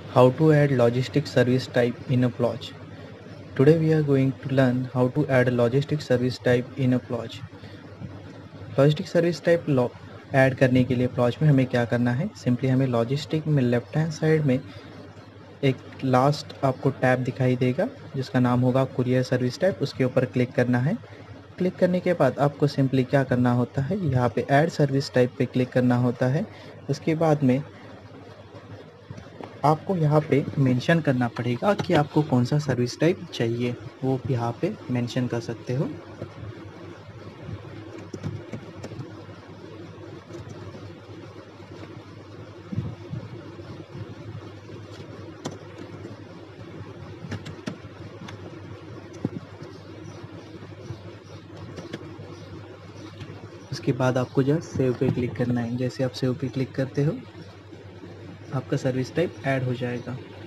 How to add logistic service type in a Ploj. Today we are going to learn how to add a logistic service type in a Ploj. Logistic service type add करने के लिए applause में हमें क्या करना है, simply हमें logistic में लेफ्ट हैंड साइड में एक लास्ट आपको टैब दिखाई देगा जिसका नाम होगा कुरियर सर्विस टाइप। उसके ऊपर क्लिक करना है। क्लिक करने के बाद आपको सिंपली क्या करना होता है, यहाँ पे ऐड सर्विस टाइप पे क्लिक करना होता है। उसके बाद में आपको यहाँ पे मेंशन करना पड़ेगा कि आपको कौन सा सर्विस टाइप चाहिए, वो यहाँ पे मेंशन कर सकते हो। उसके बाद आपको जस्ट सेव पे क्लिक करना है। जैसे आप सेव पे क्लिक करते हो आपका सर्विस टाइप ऐड हो जाएगा।